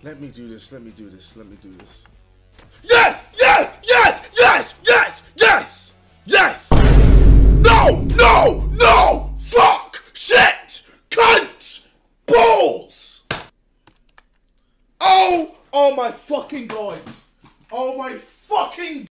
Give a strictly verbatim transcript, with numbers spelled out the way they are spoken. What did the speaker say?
Let me do this. Let me do this. Let me do this. Yes! Yes! Yes! Yes! Yes! Yes! Yes! No! No! No! Fuck! Shit! Cunt! Balls! Oh! Oh my fucking god! Oh my fucking